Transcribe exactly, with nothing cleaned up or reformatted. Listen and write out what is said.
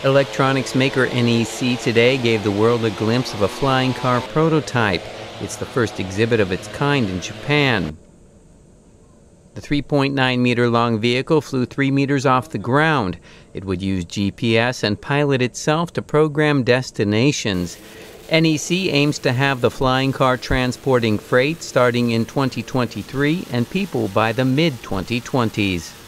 Electronics maker N E C today gave the world a glimpse of a flying car prototype. It's the first exhibit of its kind in Japan. The three point nine meter long vehicle flew three meters off the ground. It would use G P S and pilot itself to program destinations. N E C aims to have the flying car transporting freight starting in twenty twenty-three and people by the mid twenty twenties.